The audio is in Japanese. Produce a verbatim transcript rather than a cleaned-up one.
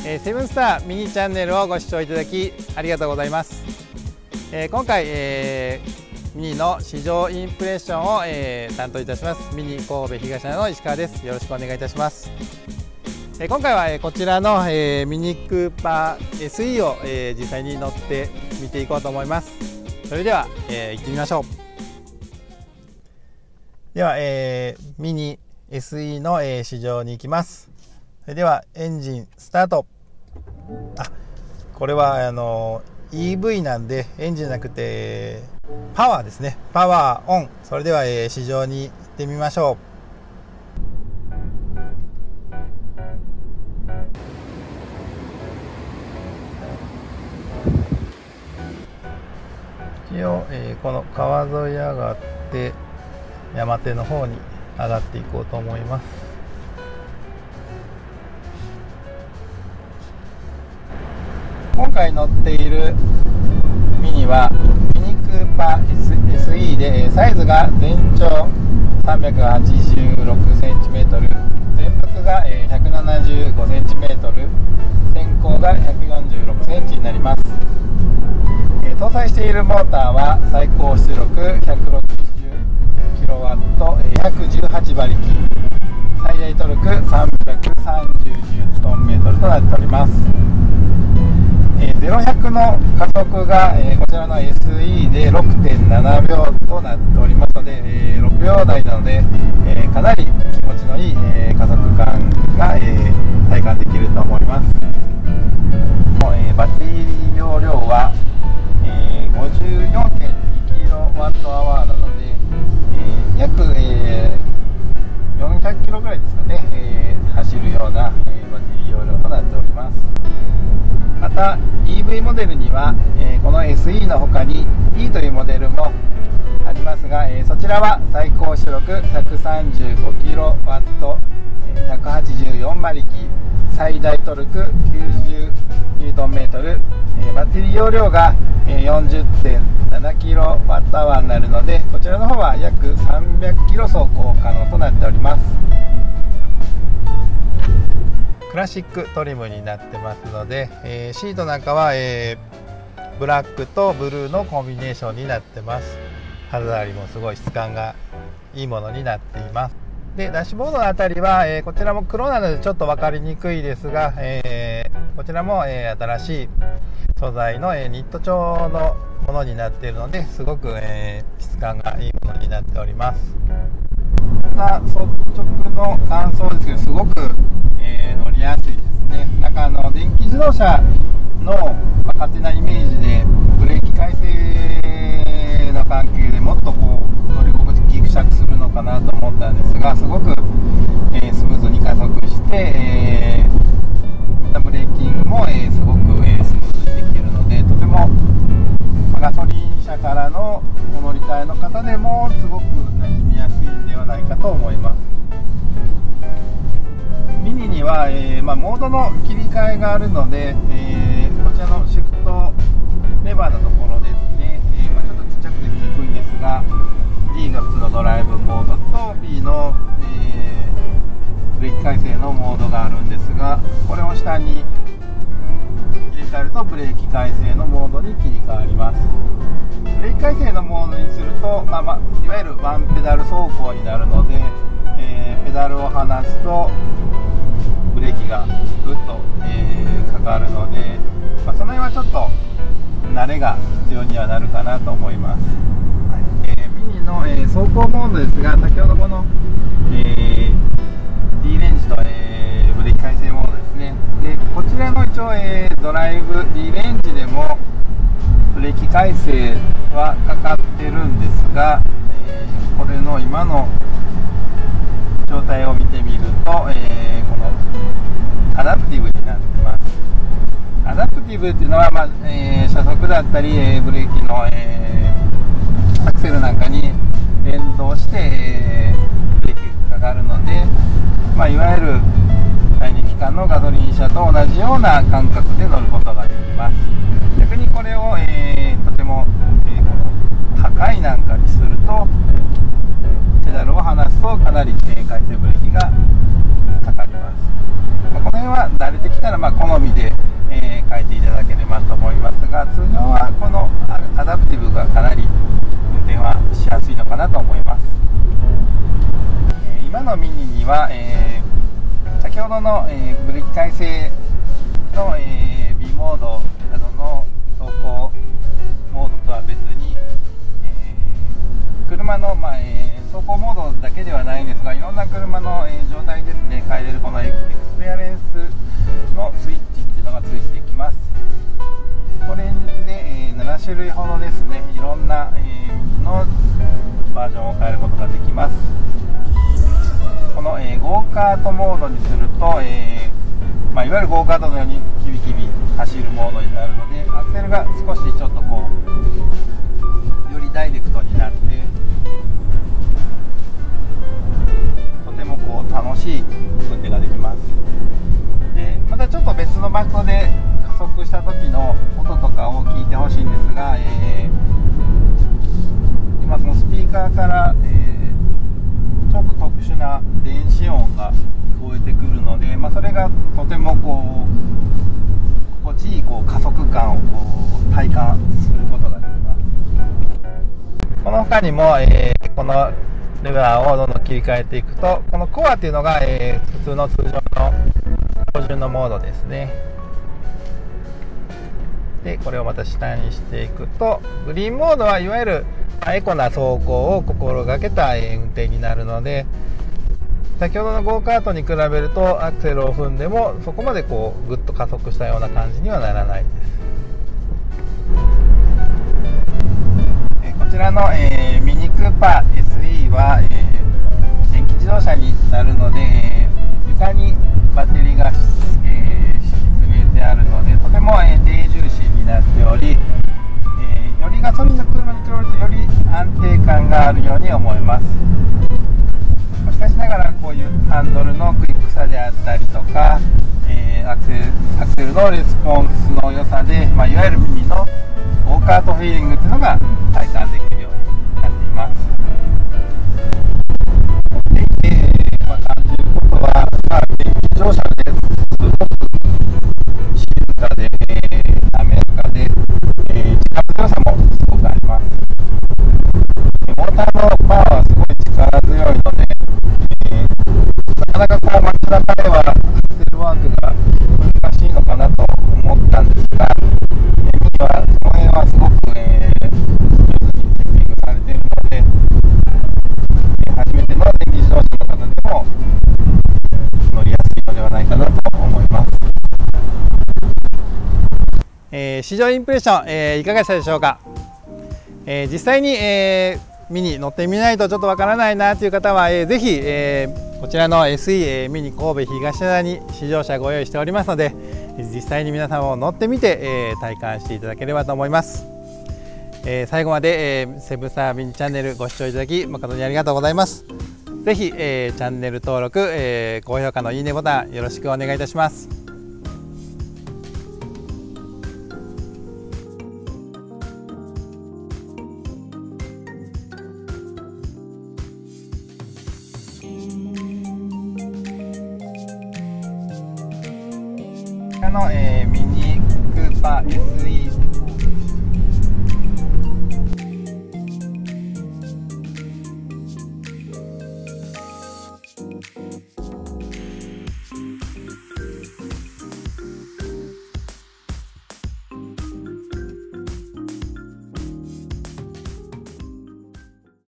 えー、セブンスターミニチャンネルをご視聴いただきありがとうございます。えー、今回、えー、ミニの市場インプレッションを、えー、担当いたしますミニ神戸東灘の石川です。よろしくお願いいたします。えー、今回は、えー、こちらの、えー、ミニクーパー エスイー を、えー、実際に乗ってみていこうと思います。それでは、えー、行ってみましょう。では、えー、ミニ エスイー の、えー、市場に行きます。それではエンジンスタート。あ、これはあの イーブイ なんでエンジンじゃなくてパワーですね。パワーオン。それでは、えー、市場に行ってみましょう。一応、えー、この川沿い上がって山手の方に上がっていこうと思います。今回乗っているミニはミニクーパー エスイー でサイズが全長さんびゃくはちじゅうろくセンチメートル、全幅がひゃくななじゅうごセンチメートル、天高がひゃくよんじゅうろくセンチになります。搭載しているモーターは最高出力ひゃくろくじゅうキロワット、ひゃくじゅうはちばりき、最大トルクさんびゃくさんじゅうニュートンメートルとなっております。ゼロひゃくの加速が、えー、こちらの エスイー で ろくてんななびょうとなっておりますので、えー、ろくびょうだいなので、えー、かなり気持ちのいい、えー、加速感が、えー、体感できると思います。もう、えー、バッテリー容量は、えー、ごじゅうよんてんにキロワットアワーなので、えー、約、えー、よんひゃくキロぐらいですかね、えー、走るような、えー、バッテリー容量となっております。また イーブイ モデルには、えー、この エスイー の他に E というモデルもありますが、えー、そちらは最高出力ひゃくさんじゅうごキロワット、ひゃくはちじゅうよん馬力、最大トルクきゅうじゅうニュートンメートル、えー、バッテリー容量が よんじゅってんななキロワットアワーになるので、こちらの方は約さんびゃくキロ走行可能となっております。クラシックトリムになってますので、えー、シートなんかは、えー、ブラックとブルーのコンビネーションになってます。肌触りもすごい質感がいいものになっています。でダッシュボードのあたりは、えー、こちらも黒なのでちょっと分かりにくいですが、えー、こちらも、えー、新しい素材の、えー、ニット調のものになっているので、すごく、えー、質感がいいものになっております。また率直の感想ですけど、すごくえー、乗りやすいですね。なんかあの電気自動車の、まあ、勝手なイメージでブレーキ回生の関係でもっとこう乗り心地ギクシャクするのかなと思ったんですが、すごく、えー、スムーズに加速して、えー、ブレーキングも、えー、すごく、えー、スムーズにできるので、とても、まあ、ガソリン車からのお乗り換えの方でもすごく馴染みやすいんではないかと思います。ミニには、えーまあ、モードの切り替えがあるので、えー、こちらのシフトレバーのところですね、えーまあ、ちょっとちっちゃくて見にくいんですが D が普通のドライブモードと B の、えー、ブレーキ回生のモードがあるんですが、これを下に入れ替えるとブレーキ回生のモードに切り替わります。ブレーキ回生のモードにすると、まあまあ、いわゆるワンペダル走行になるので、えー、ペダルを離すとブレーキがぐっと、えー、かかるので、まあ、その辺はちょっと慣れが必要にはなるかなと思います。はい、えー、ミニの、えー、走行モードですが、先ほどこの、えー、D レンジと、えー、ブレーキ回生モードですね。でこちらの一応、えー、ドライブ D レンジでもブレーキ回生はかかってるんですが、えー、これの今の状態を見てみると、えー、このアダプティブになってます。アダプティブっていうのは、まあえー、車速だったり、えー、ブレーキの、えー、アクセルなんかに連動して、えー、ブレーキがかかるので、まあ、いわゆる第二機関のガソリン車と同じような感覚で乗ることができます。逆にこれを、えー、とても、えー、この高いなんかにするとペダルを離すとかなり回生ブレーキがかかります。まあ、この辺は慣れてきたらまあ好みで、えー、変えていただければと思いますが、通常はこのアダプティブがかなり運転はしやすいのかなと思います。えー、今のミニには、えー、先ほどの、えー、ブレーキ耐性の、えー、B モードなどの走行モードとは別に、えー、車の、まあえー、走行モードだけではないんですが、いろんな車の、えー、状態ですね、変えれるこのエクスペアレンスのスイッチっていうのがついてきます。これで、えー、なな種類ほどですね、いろんな、えー、のバージョンを変えることができます。この、えー、ゴーカートモードにすると、えーまあ、いわゆるゴーカートのようにキビキビ走るモードになるので、アクセルが少しちょっとこうよりダイレクトになってとてもこう楽しい運転ができます。でまたちょっと別の場所で加速した時の音とかを聞いてほしいんですが、えー、今このスピーカーから、えー、ちょっと特殊な電子音が聞こえてくるので、まあ、それがとてもこう心地いいこう加速感をこう体感することができます。この他にも、えー、このレバーをどんどん切り替えていくと、このコアというのが、えー、普通の通常の標準のモードですね。でこれをまた下にしていくと、グリーンモードはいわゆるエコな走行を心がけた運転になるので、先ほどのゴーカートに比べるとアクセルを踏んでもそこまでこうグッと加速したような感じにはならないです。えこちらの、えー、ミニクーパー エスイー は、えー、電気自動車になるので、えー、床にバッテリーが、えー、敷き詰めてあるので、とても、えー、低重心になっており、えー、よりガソリンの車に比べるとより安定感があるように思います。しかしながらこういうハンドルのクイックさであったりとか、えー、アクセル、アクセルのレスポンスの良さで、まあ、いわゆる耳のゴーカートフィーリングというのが体感できるようになっています。で、えーまあ、感じることは、まあ、電気自動車ですごく静かで、えー、滑らかで、えー、力強さもすごくあります。モーターのパワーはすごい力強いので、なかなかこう街中ではアクセルワークが難しいのかなと思ったんですが、ミニはその辺はすごく、えー、上手にセッティングされているので、えー、初めての電気自動車の方でも乗りやすいのではないかなと思います。えー、試乗インプレッション、えー、いかがでしたでしょうか。えー、実際に、えーミニ乗ってみないとちょっとわからないなという方は、えー、ぜひ、えー、こちらの エスイー、えー、ミニ神戸東灘に試乗車ご用意しておりますので、実際に皆さんも乗ってみて、えー、体感していただければと思います。えー、最後まで、えー、セブサーミニチャンネルご視聴いただき誠にありがとうございます。ぜひ、えー、チャンネル登録、えー、高評価のいいねボタンよろしくお願いいたします。こちらの、えー、ミニクーパー エ